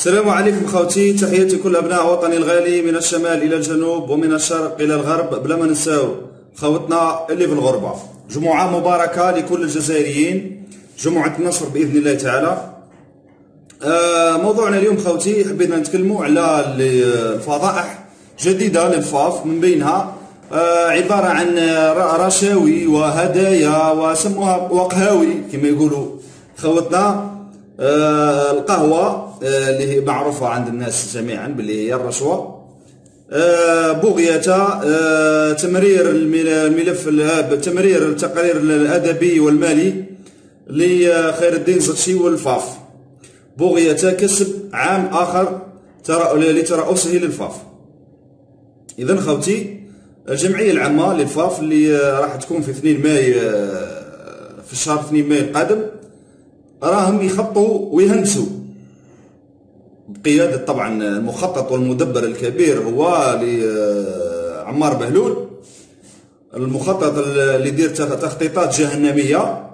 السلام عليكم خوتي، تحياتي كل ابناء وطني الغالي من الشمال الى الجنوب ومن الشرق الى الغرب، بلا ما ننساو خوتنا اللي في الغربه. جمعه مباركه لكل الجزائريين، جمعه النصر باذن الله تعالى. موضوعنا اليوم خوتي حبينا نتكلموا على الفضائح جديده للفاف، من بينها عباره عن رشاوي وهدايا وسموها وقهاوي كما يقولوا خوتنا. القهوه اللي هي معروفه عند الناس جميعا باللي هي الرشوه، بغية تمرير الملف، تمرير التقرير الادبي والمالي لخير الدين زرتشي والفاف، بغية كسب عام اخر لترأسه للفاف. اذا خوتي الجمعيه العامه للفاف اللي راح تكون في 2 ماي، في الشهر 2 ماي القادم، راهم يخطوا ويهندسوا بقيادة طبعا المخطط والمدبر الكبير هو عمار بهلول، المخطط اللي يدير تخطيطات جهنمية.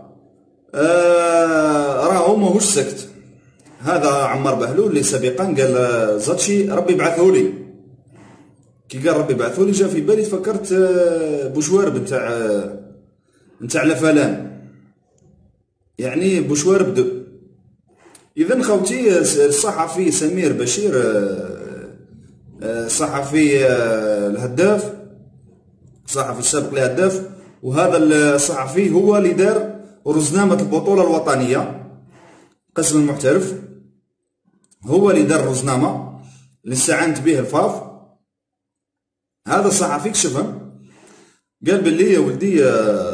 راهو ماهوش سكت، هذا عمار بهلول اللي سابقا قال زرتشي ربي بعثه لي. كي قال ربي بعثه لي جا في بالي تفكرت بوشوارب نتاع لفلان، يعني بوشوارب. إذا خوتي الصحفي سمير بشير، صحفي الهداف، صحفي السابق للهداف، وهذا الصحفي هو اللي دار رزنامة البطولة الوطنية قسم المحترف، هو اللي دار الرزنامة اللي استعنت به الفاف. هذا الصحفي كشفهم قال باللي يا ولدي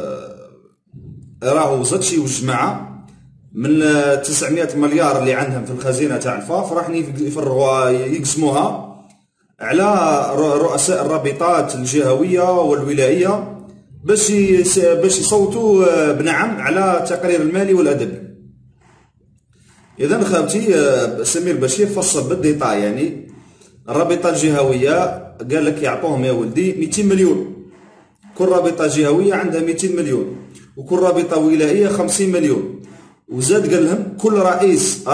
راهو زرتشي والجماعة من 900 مليار اللي عندهم في الخزينه تاع الفاف راح يفرغوها يقسموها على رؤساء الرابطات الجهويه والولائيه باش يصوتوا بنعم على التقرير المالي والادبي. اذا خاوتي سمير بشير فصل بالديطاي، يعني الرابطه الجهويه قال لك يعطوهم يا ولدي 200 مليون، كل رابطه جهويه عندها 200 مليون، وكل رابطه ولائيه 50 مليون. وزاد قال لهم كل رئيس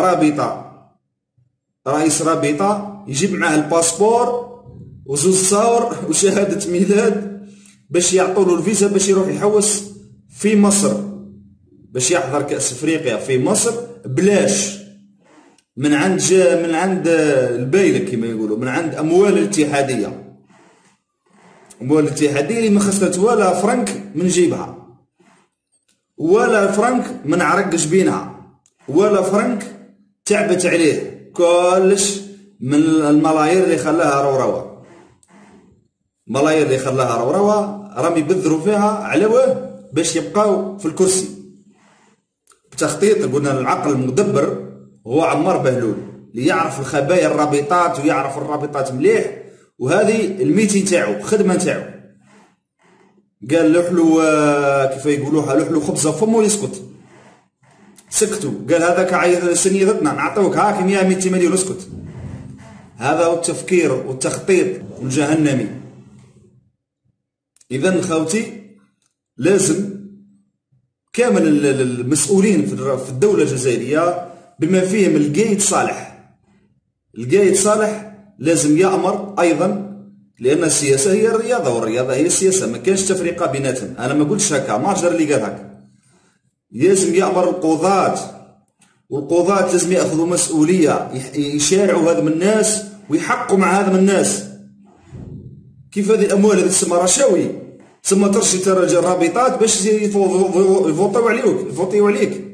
رابطه يجيب معاه الباسبور وزوج صور وشهاده ميلاد باش يعطوا له الفيزا باش يروح يحوس في مصر، باش يحضر كأس افريقيا في مصر بلاش، من عند البايلك كما يقولوا، من عند اموال الاتحاديه، اموال الاتحاديه اللي ما خسرت ولا فرنك من جيبها، ولا فرنك من عرق جبينها، ولا فرنك تعبت عليه، كلش من الملايير اللي خلاها روروه. الملايير اللي خلاها روروه راهم يبذروا فيها على واه باش يبقاو في الكرسي بتخطيط. قلنا العقل المدبر هو عمار بهلول اللي يعرف الخبايا الرابطات ويعرف الرابطات مليح، وهذه الميتي تاعو خدمه تاعو. قال لحلو كيف يقولوها، لحلو خبزه فمه ويسكت، سكتوا. قال هذاك عايز سنيدتنا نعطوك هاك 100 200 مليون اسكت. هذا هو التفكير والتخطيط الجهنمي. اذا خوتي لازم كامل المسؤولين في الدوله الجزائريه بما فيهم القايد صالح لازم يأمر ايضا، لان السياسه هي الرياضه والرياضه هي السياسه، ما كانش تفرقه بيناتهم. انا ما قلتش هكا، ماجر اللي قال هكا. لازم يامر القضاة، والقضاة لازم ياخذوا مسؤوليه، يشارعوا هذم الناس ويحقوا مع هذم الناس. كيف هذه الاموال اللي تسمى رشاوي، تسمى ترشي الرابطات باش يفوطيو عليك.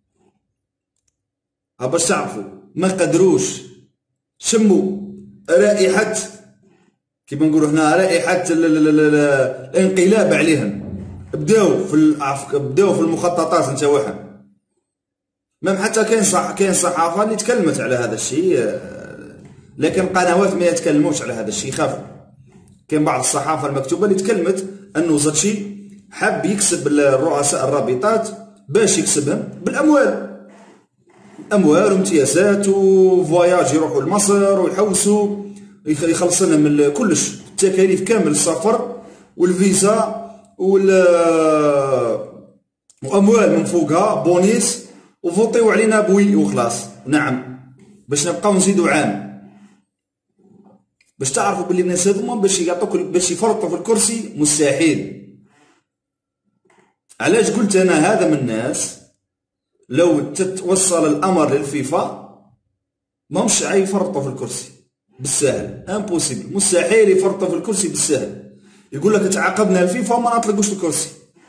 باش تعرفوا ما قدروش شموا رائحه كيما نقولوا هنا، رائحه الانقلاب عليهم. بداو في المخططات نتاعهم. مام حتى كاين صحافه اللي تكلمت على هذا الشيء، لكن قنوات ما يتكلموش على هذا الشيء، يخافوا. كاين بعض الصحافه المكتوبه اللي تكلمت انه زرتشي حب يكسب الرؤساء الرابطات باش يكسبهم بالاموال، اموال وامتيازات وفواياج يروحوا لمصر ويحوسوا، يخلص لنا من كلش التكاليف كامل، السفر والفيزا واموال من فوقها بونيس، وفوطيو علينا بوي وخلاص. نعم باش نبقاو نزيدو عام، باش تعرفوا باللي الناس هذوما باش يعطوك باش يفرطوا في الكرسي مستحيل. علاش قلت انا هذا من الناس لو تتوصل الامر للفيفا ماهمش يفرطوا في الكرسي بالسهل، امبوسيبل، مستحيل يفرطوا في الكرسي بالسهل. يقول لك تعاقبنا الفيفا وما نطلقوش الكرسي.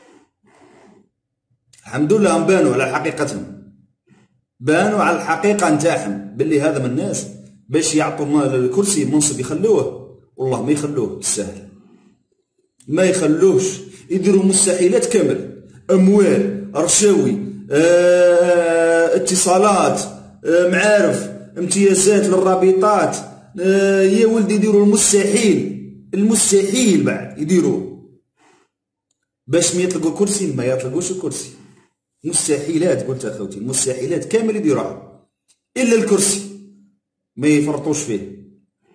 الحمد لله هم بانوا على حقيقتهم، بانوا على الحقيقه نتاعهم باللي هذا من الناس باش يعطوا الكرسي منصب يخلوه، والله ما يخلوه بالسهل، ما يخلوهش. يديروا مستحيلات كامل، اموال، رشاوي، اتصالات، معارف، امتيازات للرابطات، يا ولدي يديروا المستحيل بعد يديروه باش ما يطلقوا الكرسي، ما يطلقوش الكرسي. مستحيلات قلت اخوتي، مستحيلات كامل يديروها الا الكرسي ما يفرطوش فيه.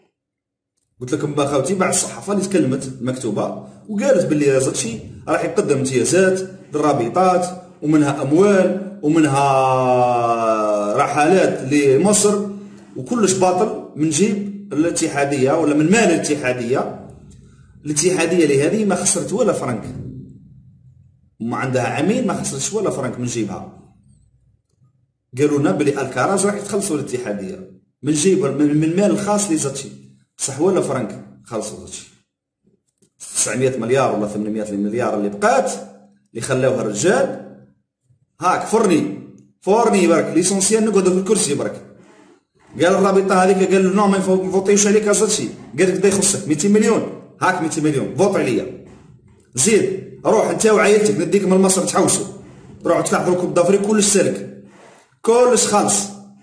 قلت لكم باخوتي بعد الصحافه اللي تكلمت مكتوبه وقالت باللي زاتشي راح يقدم امتيازات للرابطات ومنها اموال ومنها رحلات لمصر وكلش باطل من جيب الاتحاديه ولا من مال الاتحاديه. الاتحاديه لهذه ما خسرت ولا فرنك، وما عندها عامين ما خسرتش ولا فرنك من جيبها. قالوا لنا بلي الكراز راح يتخلصوا الاتحاديه من جيب من المال الخاص لزاتشي، صح ولا فرنك خلصوا زاتشي 900 مليار ولا 800 مليار اللي بقات اللي خلاوها الرجال. هاك فورني برك ليسونسيال نقعدوا في الكرسي برك. قال الرابطه هذيك قال له نو ما نفوتيوش عليك زاتشي، قال لك دا يخصك 200 مليون، هاك 200 مليون فوت عليا، زيد روح انت وعائلتك نديك من مصر تحوسوا، روحوا تحضروا كوب دافريك كلش سلك، كلش خالص،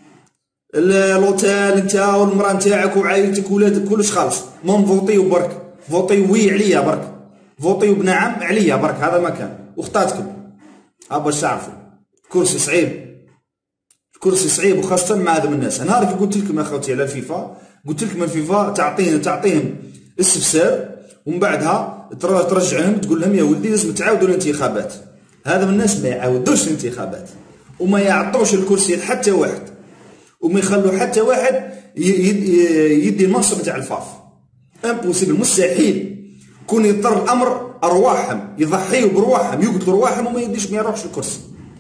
الاوتيل انت والمراه نتاعك وعائلتك وولادك كلش خالص، مهم فوطيو برك، فوطيو وي عليا برك، فوطيو بنعم عليا برك، هذا ما كان وخطاتكم. باش تعرفوا الكرسي صعيب، الكرسي صعيب وخاصه مع هذوم الناس. انا راك قلت لكم اخوتي على الفيفا، قلت لكم الفيفا تعطيهم استفسار ومن بعدها ترجعهم تقول لهم يا ولدي لازم تعاودوا الانتخابات. هذا من الناس ما يعاودوش الانتخابات وما يعطوش الكرسي لحتى واحد وما يخلوا حتى واحد يدي المنصب تاع الفاف، امبوسيبل، مستحيل. كون يضطر الامر ارواحهم يضحيوا برواحهم يقتلوا رواحهم وما يديش ما يروحش الكرسي.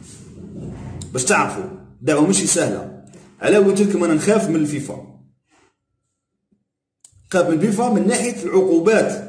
باش تعرفوا دعوه ماشي سهله. على قلت لكم انا نخاف من الفيفا، نخاف من الفيفا من ناحيه العقوبات،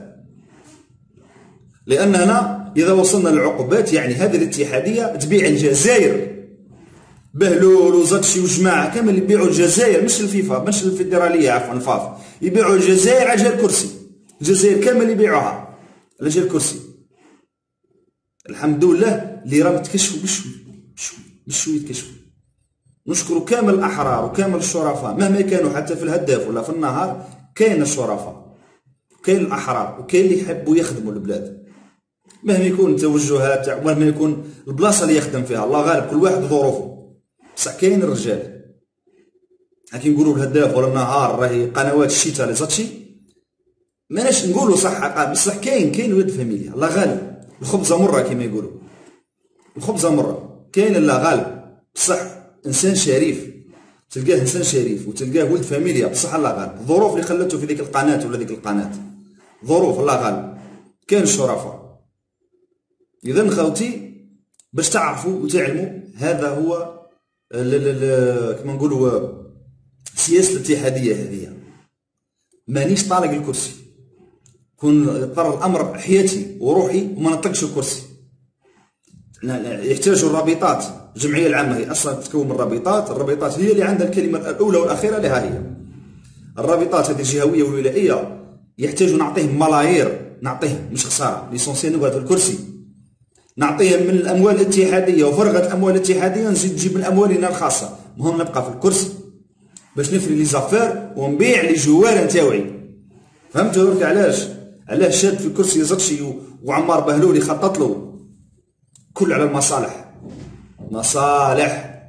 لاننا اذا وصلنا للعقوبات يعني هذه الاتحاديه تبيع الجزائر، بهلول وزاتشي وجماعه كامل يبيعوا الجزائر، مش الفيفا مش الفيدراليه عفوا الفاف، يبيعوا الجزائر على جال الكرسي، الجزائر كامل يبيعوها على جال الكرسي. الحمد لله اللي راهم يتكشفوا بشوي يتكشفوا. نشكروا كامل الاحرار وكامل الشرفاء مهما كانوا، حتى في الهداف ولا في النهار كاين الشرفاء وكاين الاحرار وكاين اللي يحبوا يخدموا البلاد مهما يكون التوجهات تاع مهما يكون البلاصه اللي يخدم فيها، الله غالب كل واحد ظروفه. بصح كاين الرجال كي نقولوا الهداف ولا النهار راهي قنوات الشتاء لزاتشي، ماناش نقولوا صح بصح كاين ولاد فاميليا، الله غالب الخبزه مره كما يقولوا، الخبزه مره كاين الله غالب. بصح انسان شريف تلقاه انسان شريف وتلقاه ولد فاميليا، بصح الله غالب الظروف اللي خلته في ذيك القناه ولا ذيك القناه ظروف الله غالب. كاين الشرفاء. اذا خوتي باش تعرفوا وتعلموا هذا هو كما نقولوا سياسه الاتحاديه هذه. مانيش طالق الكرسي، كون اضطر الامر حياتي وروحي وما نطلقش الكرسي. يحتاجوا الرابطات، الجمعيه العامه هي اصلا تتكون من الرابطات هي اللي عندها الكلمه الاولى والاخيره لها هي. الرابطات هذه الجهويه والولائيه يحتاجوا نعطيهم ملايير، نعطيهم مش خساره، ليسونسي نقعد في الكرسي، نعطيهم من الاموال الاتحاديه وفرغه الاموال الاتحاديه نزيد نجيب من اموالنا الخاصه، المهم نبقى في الكرسي باش نفري لي زافير ونبيع لي جوار نتاوعي. فهمتوا درك علاش شاد في الكرسي زاتشي وعمار بهلول يخطط له؟ كل على المصالح، مصالح.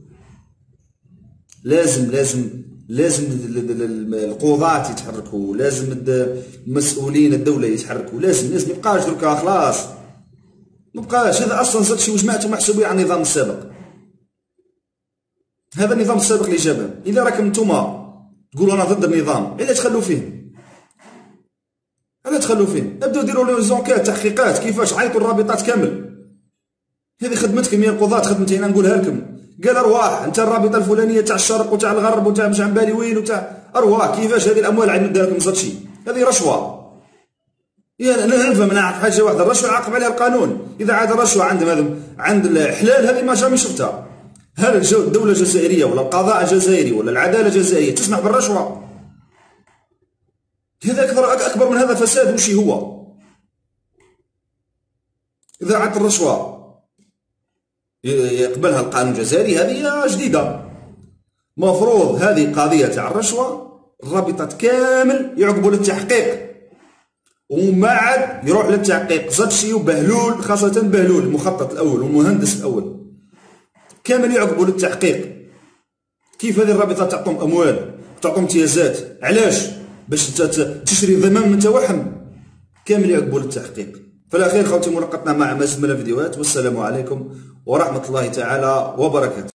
لازم القضاة يتحركوا، لازم المسؤولين الدولة يتحركوا، لازم ميبقاش دركا خلاص، مبقاش. هذا اصلا زاتشي وجماعته محسوبين على النظام السابق. هذا النظام السابق اللي جابه. اذا راكم نتوما تقولوا انا ضد النظام، علاش تخلوا فيه؟ علاش تخلوا فيه؟ ابداو ديروا لي زونكات، تحقيقات، كيفاش عيطوا الرابطات كامل. هذه خدمتكم يا القضاة، خدمتي انا نقولها لكم. قال ارواح انت الرابطه الفلانيه تاع الشرق وتاع الغرب وتاع مش عم بالي وين وتاع ارواح، كيفاش هذه الاموال عاد ندير لكم زرشي؟ هذه رشوه. يا انا نفهم، انا نعرف حاجه واحده، الرشوه يعاقب عليها القانون. اذا عاد الرشوه عند الحلال هذه ما جامي شفتها. هل الدوله الجزائريه ولا القضاء الجزائري ولا العداله الجزائريه تسمح بالرشوه؟ هذا اكبر من هذا فساد. وش هو؟ اذا عاد الرشوه يقبلها القانون الجزائري هذه جديده. مفروض هذه قضيه تاع الرشوه الرابطات كامل يعقبوا للتحقيق، وما عاد يروح للتحقيق زرشي وبهلول، خاصه بهلول المخطط الاول والمهندس الاول، كامل يعقبوا للتحقيق. كيف هذه الرابطات تعطيهم اموال تعطيهم امتيازات؟ علاش؟ باش تشري ضمام من توهم؟ كامل يعقبوا للتحقيق. فلا خير خوتي، ملاقاتنا مع مزيد من الفيديوهات، والسلام عليكم ورحمه الله تعالى وبركاته.